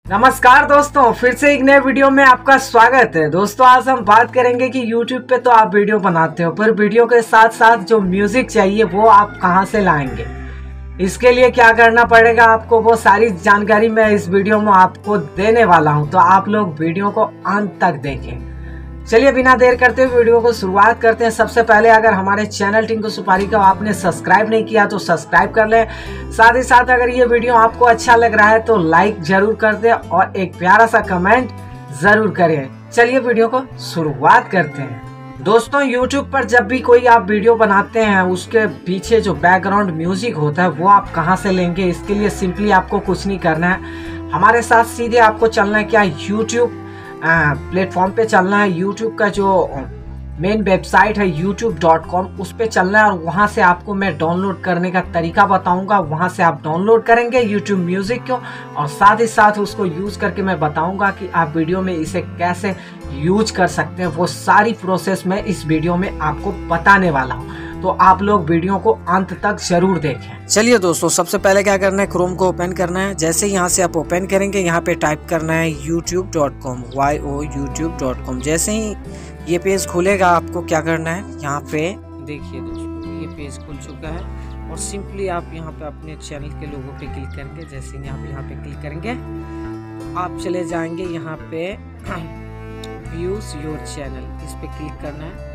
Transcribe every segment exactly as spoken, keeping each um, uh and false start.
नमस्कार दोस्तों, फिर से एक नए वीडियो में आपका स्वागत है। दोस्तों आज हम बात करेंगे कि YouTube पे तो आप वीडियो बनाते हो, पर वीडियो के साथ साथ जो म्यूजिक चाहिए वो आप कहां से लाएंगे, इसके लिए क्या करना पड़ेगा आपको, वो सारी जानकारी मैं इस वीडियो में आपको देने वाला हूं। तो आप लोग वीडियो को अंत तक देखें। चलिए बिना देर करते हुए वीडियो को शुरुआत करते हैं। सबसे पहले अगर हमारे चैनल टिंकू सुपारी का आपने सब्सक्राइब नहीं किया तो सब्सक्राइब कर लें। साथ ही साथ अगर ये वीडियो आपको अच्छा लग रहा है तो लाइक जरूर कर दें और एक प्यारा सा कमेंट जरूर करें। चलिए वीडियो को शुरुआत करते हैं। दोस्तों YouTube पर जब भी कोई आप वीडियो बनाते हैं उसके पीछे जो बैकग्राउंड म्यूजिक होता है वो आप कहाँ से लेंगे, इसके लिए सिंपली आपको कुछ नहीं करना है, हमारे साथ सीधे आपको चलना है क्या YouTube प्लेटफॉर्म पे चलना है। YouTube का जो मेन वेबसाइट है यूट्यूब डॉट कॉम, उस पे चलना है और वहाँ से आपको मैं डाउनलोड करने का तरीका बताऊंगा। वहाँ से आप डाउनलोड करेंगे YouTube म्यूजिक को और साथ ही साथ उसको यूज करके मैं बताऊंगा कि आप वीडियो में इसे कैसे यूज कर सकते हैं। वो सारी प्रोसेस मैं इस वीडियो में आपको बताने वाला हूँ, तो आप लोग वीडियो को अंत तक जरूर देखें। चलिए दोस्तों, सबसे पहले क्या करना है, क्रोम को ओपन करना है। जैसे यहाँ से आप ओपन करेंगे यहाँ पे टाइप करना है YouTube dot com, Y O YouTube dot com. जैसे ही ये पेज खुलेगा आपको क्या करना है, यहाँ पे देखिए दोस्तों ये पेज खुल चुका है और सिंपली आप यहाँ पे अपने चैनल के लोगों पे क्लिक करेंगे। जैसे यहाँ पे यहाँ पे क्लिक करेंगे आप चले जाएंगे यहाँ पे व्यूज योर चैनल, इस पे क्लिक करना है।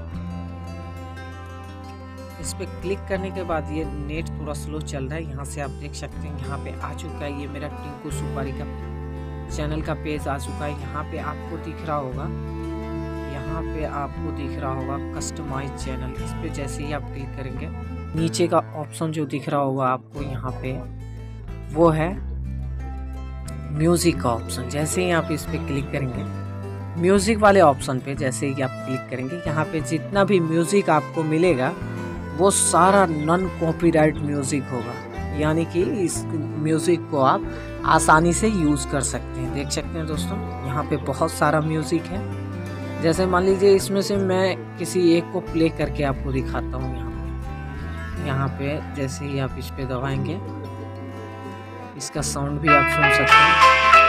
इस पे क्लिक करने के बाद ये नेट थोड़ा स्लो चल रहा है, यहाँ से आप देख सकते हैं यहाँ पे आ चुका है ये मेरा टिंकू सुपारी का चैनल का पेज आ चुका है। यहाँ पे आपको दिख रहा होगा, यहाँ पे आपको दिख रहा होगा कस्टमाइज चैनल। इस पे जैसे ही आप क्लिक करेंगे नीचे का ऑप्शन जो दिख रहा होगा आपको यहाँ पे वो है म्यूजिक का ऑप्शन। जैसे ही आप इस पे क्लिक करेंगे म्यूजिक वाले ऑप्शन पे जैसे ही आप क्लिक करेंगे यहाँ पे जितना भी म्यूजिक आपको मिलेगा वो सारा नॉन कॉपीराइट म्यूजिक होगा, यानी कि इस म्यूजिक को आप आसानी से यूज़ कर सकते हैं। देख सकते हैं दोस्तों यहाँ पे बहुत सारा म्यूजिक है। जैसे मान लीजिए इसमें से मैं किसी एक को प्ले करके आपको दिखाता हूँ। यहाँ पे यहाँ पे जैसे ही आप इस पे दबाएंगे इसका साउंड भी आप सुन सकते हैं,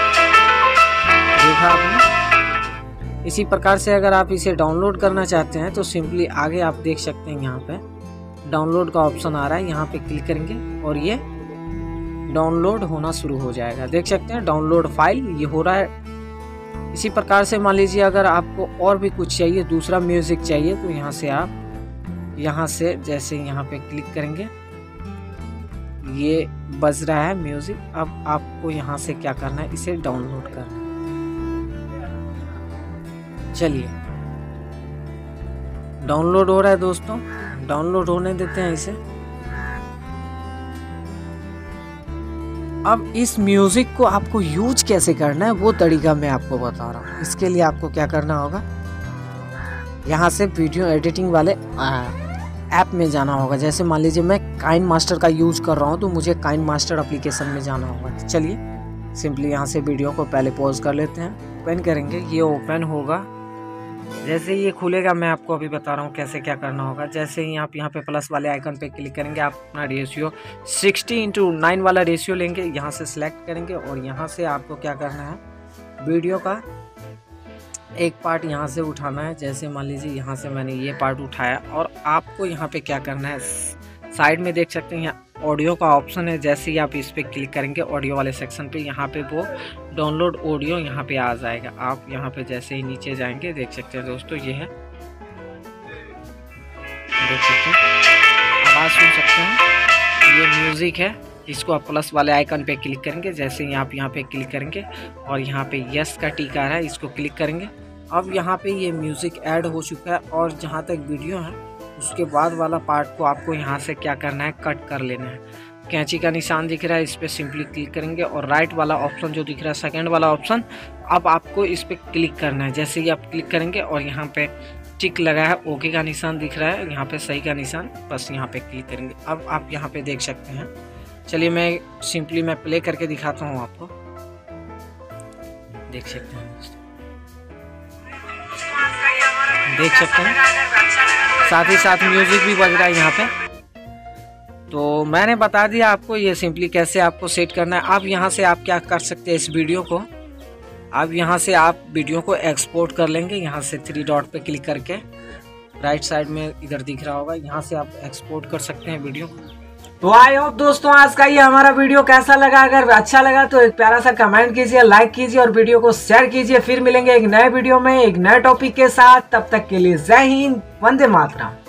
देखा आपने। इसी प्रकार से अगर आप इसे डाउनलोड करना चाहते हैं तो सिंपली आगे आप देख सकते हैं यहाँ पे डाउनलोड का ऑप्शन आ रहा है, यहाँ पे क्लिक करेंगे और ये डाउनलोड होना शुरू हो जाएगा। देख सकते हैं डाउनलोड फाइल ये हो रहा है। इसी प्रकार से मान लीजिए अगर आपको और भी कुछ चाहिए, दूसरा म्यूजिक चाहिए, तो यहाँ से आप यहाँ से जैसे यहाँ पे क्लिक करेंगे ये बज रहा है म्यूजिक। अब आपको यहाँ से क्या करना है, इसे डाउनलोड करना है। चलिए डाउनलोड हो रहा है दोस्तों, डाउनलोड होने देते हैं इसे। अब इस म्यूजिक को आपको यूज कैसे करना है वो तरीका मैं आपको बता रहा हूँ। इसके लिए आपको क्या करना होगा, यहाँ से वीडियो एडिटिंग वाले ऐप में जाना होगा। जैसे मान लीजिए मैं काइन मास्टर का यूज कर रहा हूँ तो मुझे काइन मास्टर एप्लीकेशन में जाना होगा। चलिए सिंपली यहाँ से वीडियो को पहले पॉज कर लेते हैं, ओपन करेंगे, ये ओपन होगा। जैसे ये खुलेगा मैं आपको अभी बता रहा हूँ कैसे क्या करना होगा। जैसे ही आप यहाँ पे प्लस वाले आइकन पे क्लिक करेंगे आप अपना रेशियो सिक्सटी इंटू नाइन वाला रेशियो लेंगे, यहाँ से सिलेक्ट करेंगे और यहाँ से आपको क्या करना है, वीडियो का एक पार्ट यहाँ से उठाना है। जैसे मान लीजिए यहाँ से मैंने ये पार्ट उठाया और आपको यहाँ पे क्या करना है, साइड में देख सकते हैं यहाँ ऑडियो का ऑप्शन है। जैसे ही आप इस पे क्लिक करेंगे ऑडियो वाले सेक्शन पे, यहाँ पे वो डाउनलोड ऑडियो यहाँ पे आ जाएगा। आप यहाँ पे जैसे ही नीचे जाएंगे देख सकते हैं दोस्तों ये है, देख सकते हैं आवाज़ सुन सकते हैं, ये म्यूज़िक है। इसको आप प्लस वाले आइकन पे क्लिक करेंगे। जैसे ही आप यहाँ पे क्लिक करेंगे और यहाँ पे यस का टिक आ रहा है, इसको क्लिक करेंगे। अब यहाँ पे ये म्यूज़िक ऐड हो चुका है और जहाँ तक वीडियो है उसके बाद वाला पार्ट को आपको यहाँ से क्या करना है, कट कर लेना है। कैंची का निशान दिख रहा है, इस पर सिंपली क्लिक करेंगे और राइट वाला ऑप्शन जो दिख रहा है सेकंड वाला ऑप्शन, अब आपको इस पर क्लिक करना है। जैसे ही आप क्लिक करेंगे और यहाँ पे टिक लगा है, ओके का निशान दिख रहा है, यहाँ पे सही का निशान, बस यहाँ पे क्लिक करेंगे। अब आप यहाँ पे देख सकते हैं। चलिए मैं सिंपली मैं प्ले करके दिखाता हूँ आपको, देख सकते हैं देख सकते हैं साथ ही साथ म्यूजिक भी बज रहा है यहाँ पे। तो मैंने बता दिया आपको ये सिंपली कैसे आपको सेट करना है। अब यहाँ से आप क्या कर सकते हैं, इस वीडियो को अब यहाँ से आप वीडियो को एक्सपोर्ट कर लेंगे। यहाँ से थ्री डॉट पे क्लिक करके राइट साइड में इधर दिख रहा होगा, यहाँ से आप एक्सपोर्ट कर सकते हैं वीडियो को। तो आई होप दोस्तों आज का ये हमारा वीडियो कैसा लगा, अगर अच्छा लगा तो एक प्यारा सा कमेंट कीजिए, लाइक कीजिए और वीडियो को शेयर कीजिए। फिर मिलेंगे एक नए वीडियो में एक नए टॉपिक के साथ, तब तक के लिए जय हिंद, वंदे मातरम।